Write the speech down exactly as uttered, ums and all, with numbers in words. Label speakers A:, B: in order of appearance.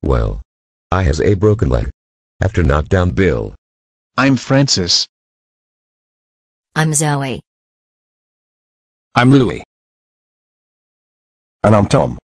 A: Well, I has a broken leg. After knock down Bill.
B: I'm Francis.
C: I'm Zoe.
D: I'm Louie.
E: And I'm Tom.